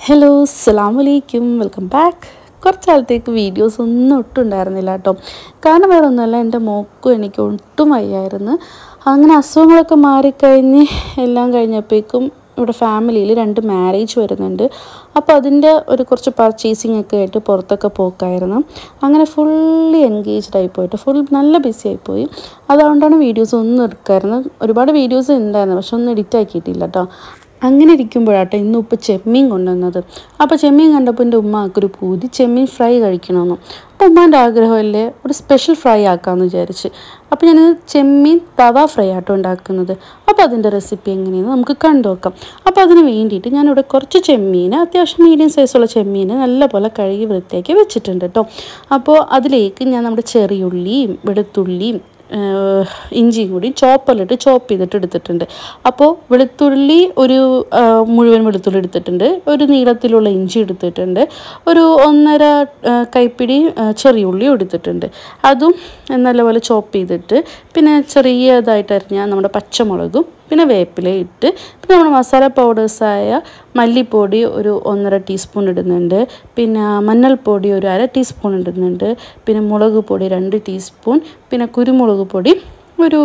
Hello അസ്സലാമലൈക്കും welcome back. കുറച്ച് കാലത്തേക്ക് വീഡിയോസ് ഒന്നും ഒട്ടും ഉണ്ടായിരുന്നില്ല കേട്ടോ. കാരണം വേറെ ഒന്നുമല്ല, എൻ്റെ മോക്കും എനിക്ക് ഒട്ടും വയ്യായിരുന്നു. അങ്ങനെ അസുഖങ്ങളൊക്കെ മാറിക്കഴിഞ്ഞ് എല്ലാം കഴിഞ്ഞപ്പോഴേക്കും ഇവിടെ ഫാമിലിയിൽ 2 മാരേജ് വരുന്നുണ്ട്. അപ്പോൾ അതിൻ്റെ കുറച്ച് പർച്ചേസിങ് ഒക്കെ ആയിട്ട് പുറത്തൊക്കെ പോക്കായിരുന്നു. അങ്ങനെ ഫുള്ളി എൻഗേജ്ഡ് ആയിപ്പോയിട്ട് നല്ല ബിസി ആയിപ്പോയി. അതുകൊണ്ടാണ് വീഡിയോസ് ഒന്നും എടുക്കായിരുന്നു. ഒരുപാട് വീഡിയോസ് ഉണ്ടായിരുന്നു, പക്ഷെ ഒന്നും എഡിറ്റ് ആക്കിയിട്ടില്ല കേട്ടോ. അങ്ങനെ ഇരിക്കുമ്പോഴാട്ടോ ഇന്ന് ഉപ്പ് ചെമ്മീൻ കൊണ്ടുവന്നത്. അപ്പോൾ ചെമ്മീൻ കണ്ടപ്പോൾ എൻ്റെ ഉമ്മാക്കൊരു പൂതി ചെമ്മീൻ ഫ്രൈ കഴിക്കണമെന്ന്. അപ്പോൾ ഉമ്മാൻ്റെ ആഗ്രഹമല്ലേ, ഒരു സ്പെഷ്യൽ ഫ്രൈ ആക്കാമെന്ന് വിചാരിച്ച്. അപ്പോൾ ഞാൻ ചെമ്മീൻ തവ ഫ്രൈ ആട്ടോ ഉണ്ടാക്കുന്നത്. അപ്പോൾ അതിൻ്റെ റെസിപ്പി എങ്ങനെയെന്ന് നമുക്ക് കണ്ടു നോക്കാം. അപ്പോൾ അതിന് വേണ്ടിയിട്ട് ഞാനിവിടെ കുറച്ച് ചെമ്മീൻ, അത്യാവശ്യം മീഡിയം സൈസുള്ള ചെമ്മീൻ നല്ലപോലെ കഴുകി വൃത്തിയാക്കി വെച്ചിട്ടുണ്ട് കേട്ടോ. അപ്പോൾ അതിലേക്ക് ഞാൻ നമ്മുടെ ചെറിയുള്ളിയും വെളുത്തുള്ളിയും ഇഞ്ചിയും കൂടി ചോപ്പ് ചെയ്തിട്ട് എടുത്തിട്ടുണ്ട്. അപ്പോൾ വെളുത്തുള്ളി മുഴുവൻ വെളുത്തുള്ളി എടുത്തിട്ടുണ്ട്, ഒരു നീളത്തിലുള്ള ഇഞ്ചി എടുത്തിട്ടുണ്ട്, ഒരു 1.5 കൈപ്പിടി ചെറിയുള്ളി എടുത്തിട്ടുണ്ട്. അതും നല്ലപോലെ ചോപ്പ് ചെയ്തിട്ട് പിന്നെ ചെറിയതായിട്ട് അരിഞ്ഞാൽ നമ്മുടെ പച്ചമുളകും പിന്നെ വേപ്പില ഇട്ട് പിന്നെ നമ്മുടെ മസാല പൗഡേഴ്സായ മല്ലിപ്പൊടി ഒരു 1.5 ടീസ്പൂൺ ഇടുന്നുണ്ട്, പിന്നെ മഞ്ഞൾപ്പൊടി ഒരു 1/2 ടീസ്പൂൺ ഇടുന്നുണ്ട്, പിന്നെ മുളക് പൊടി 2 ടീസ്പൂൺ, പിന്നെ കുരുമുളക് പൊടി ഒരു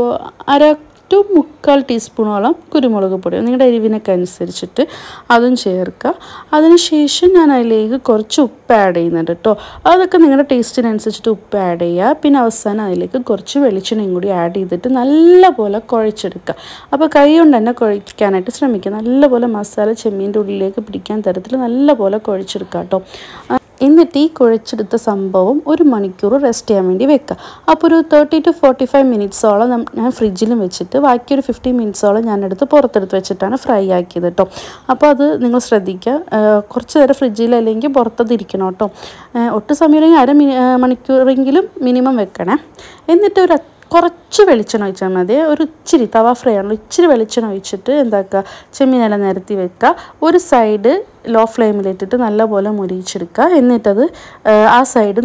1/2 to 1/4 ടീസ്പൂണോളം കുരുമുളക് പൊടി നിങ്ങളുടെ എരിവിനൊക്കെ അനുസരിച്ചിട്ട് അതും ചേർക്കുക. അതിനുശേഷം ഞാൻ അതിലേക്ക് കുറച്ച് ഉപ്പ് ആഡ് ചെയ്യുന്നുണ്ട് കേട്ടോ. അതൊക്കെ നിങ്ങളുടെ ടേസ്റ്റിനനുസരിച്ചിട്ട് ഉപ്പ് ആഡ് ചെയ്യുക. പിന്നെ അവസാനം അതിലേക്ക് കുറച്ച് വെളിച്ചെണ്ണയും കൂടി ആഡ് ചെയ്തിട്ട് നല്ലപോലെ കുഴച്ചെടുക്കുക. അപ്പോൾ കൈ കൊണ്ട് തന്നെ കുഴയ്ക്കാനായിട്ട് ശ്രമിക്കുക. നല്ലപോലെ മസാല ചെമ്മീൻ്റെ ഉള്ളിലേക്ക് പിടിക്കാൻ തരത്തിൽ നല്ലപോലെ കുഴച്ചെടുക്കുക കേട്ടോ. എന്നിട്ട് ഈ കുഴച്ചെടുത്ത സംഭവം 1 മണിക്കൂർ റെസ്റ്റ് ചെയ്യാൻ വേണ്ടി വെക്കുക. അപ്പോൾ ഒരു 30 to 45 മിനിറ്റ്സോളം ഞാൻ ഫ്രിഡ്ജിലും വെച്ചിട്ട് ബാക്കി ഒരു 15 മിനിറ്റ്സോളം ഞാനെടുത്ത് പുറത്തെടുത്ത് വെച്ചിട്ടാണ് ഫ്രൈ ആക്കിയത് കേട്ടോ. അപ്പോൾ അത് നിങ്ങൾ ശ്രദ്ധിക്കുക, കുറച്ച് നേരം ഫ്രിഡ്ജിൽ അല്ലെങ്കിൽ പുറത്തതിരിക്കണം കേട്ടോ. ഒട്ടും സമയം 1/2 മണിക്കൂറെങ്കിലും മിനിമം വെക്കണേ. എന്നിട്ട് കുറച്ച് വെളിച്ചെണ്ണ ഒഴിച്ചാൽ മതി. ഒരു ഇച്ചിരി തവ ഫ്രൈ ആണല്ലോ, ഇച്ചിരി വെളിച്ചെണ്ണ ഒഴിച്ചിട്ട് എന്താക്കുക, ചെമ്മീനെല്ലാം നിരത്തി വെക്കുക. ഒരു സൈഡ് ലോ ഫ്ലെയിമിലിട്ടിട്ട് നല്ലപോലെ മുരിച്ചെടുക്കുക. എന്നിട്ടത് ആ സൈഡ്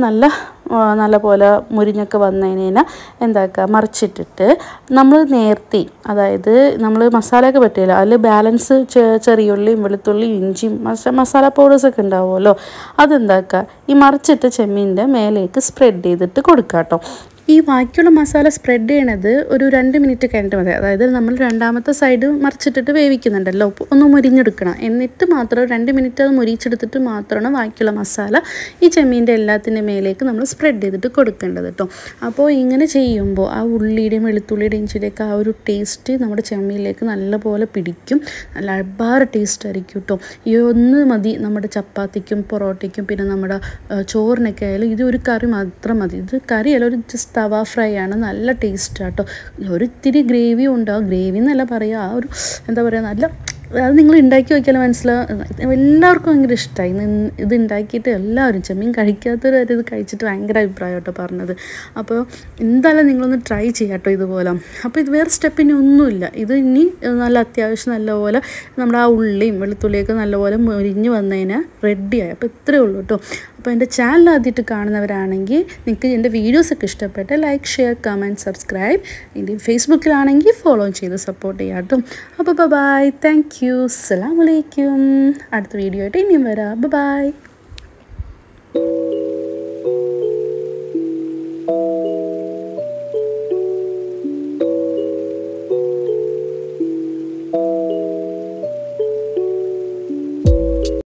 നല്ലപോലെ മുരിഞ്ഞൊക്കെ വന്നതിന് എന്താക്കുക, മറിച്ചിട്ടിട്ട് നമ്മൾ നേരത്തെ, അതായത് നമ്മൾ മസാലയൊക്കെ പറ്റില്ല, അതിൽ ബാലൻസ് ചെറിയുള്ളിയും വെളുത്തുള്ളിയും ഇഞ്ചിയും മസാല പൗഡേഴ്സൊക്കെ ഉണ്ടാവുമല്ലോ, അതെന്താക്കുക ഈ മറിച്ചിട്ട് ചെമ്മീൻ്റെ മേലേക്ക് സ്പ്രെഡ് ചെയ്തിട്ട് കൊടുക്കുക കേട്ടോ. ഈ ബാക്കിയുള്ള മസാല സ്പ്രെഡ് ചെയ്യണത് ഒരു 2 മിനിറ്റ് കഴിഞ്ഞിട്ട് മതി. അതായത് നമ്മൾ രണ്ടാമത്തെ സൈഡ് മറിച്ചിട്ടിട്ട് വേവിക്കുന്നുണ്ടല്ലോ, ഒന്ന് മുരിഞ്ഞെടുക്കണം. എന്നിട്ട് മാത്രം 2 മിനിറ്റ് അത് മുരിച്ചെടുത്തിട്ട് മാത്രമാണ് ബാക്കിയുള്ള മസാല ഈ ചെമ്മീൻ്റെ എല്ലാത്തിൻ്റെ മേലേക്ക് നമ്മൾ സ്പ്രെഡ് ചെയ്തിട്ട് കൊടുക്കേണ്ടത് കേട്ടോ. അപ്പോൾ ഇങ്ങനെ ചെയ്യുമ്പോൾ ആ ഉള്ളിയുടെയും വെളുത്തുള്ളിയുടെയും ഇഞ്ചിയുടെയൊക്കെ ആ ഒരു ടേസ്റ്റ് നമ്മുടെ ചെമ്മീനിലേക്ക് നല്ലപോലെ പിടിക്കും. നല്ല അപാര ടേസ്റ്റ് ആയിരിക്കും കേട്ടോ. ഈ ഒന്ന് മതി നമ്മുടെ ചപ്പാത്തിക്കും പൊറോട്ടയ്ക്കും പിന്നെ നമ്മുടെ ചോറിനൊക്കെ ആയാലും. ഇത് ഒരു കറി മാത്രം മതി. ഇത് കറിയല്ല, ഒരു ജസ്റ്റ് തവ ഫ്രൈ ആണ്. നല്ല ടേസ്റ്റ് ആട്ടോ. ഒരിത്തിരി ഗ്രേവി ഉണ്ടാവും, ഗ്രേവി എന്നല്ല പറയുക, ആ ഒരു എന്താ പറയുക, നല്ല അത് നിങ്ങൾ ഉണ്ടാക്കി നോക്കിയാലും മനസ്സിലാവും. എല്ലാവർക്കും ഭയങ്കര ഇഷ്ടമായി. ഇത് ഉണ്ടാക്കിയിട്ട് എല്ലാവരും, ചെമ്മീൻ കഴിക്കാത്തവർ ഇത് കഴിച്ചിട്ട് ഭയങ്കര അഭിപ്രായം കേട്ടോ പറഞ്ഞത്. അപ്പോൾ എന്തായാലും നിങ്ങളൊന്ന് ട്രൈ ചെയ്യാം കേട്ടോ ഇതുപോലെ. അപ്പോൾ ഇത് വേറെ സ്റ്റെപ്പിന് ഒന്നുമില്ല. ഇത് ഇനി നല്ല അത്യാവശ്യം നല്ലപോലെ നമ്മുടെ ആ ഉള്ളിയും വെളുത്തുള്ളിയൊക്കെ നല്ലപോലെ മുരിഞ്ഞ് വന്നതിന് റെഡിയായി. അപ്പോൾ ഇത്രയേ ഉള്ളൂ കേട്ടോ. അപ്പോൾ എൻ്റെ ചാനൽ ആദ്യമായിട്ട് കാണുന്നവരാണെങ്കിൽ നിങ്ങൾക്ക് എൻ്റെ വീഡിയോസൊക്കെ ഇഷ്ടപ്പെട്ട ലൈക്ക്, ഷെയർ, കമൻറ്റ്, സബ്സ്ക്രൈബ്. എൻ്റെ ഫേസ്ബുക്കിലാണെങ്കിൽ ഫോളോ ചെയ്ത് സപ്പോർട്ട് ചെയ്യാം കേട്ടോ. അപ്പോൾ ബൈ, താങ്ക് യു, അസ്സലാമലൈക്കും. അടുത്ത വീഡിയോ ആയിട്ട് ഇനിയും വരാം. ബൈ.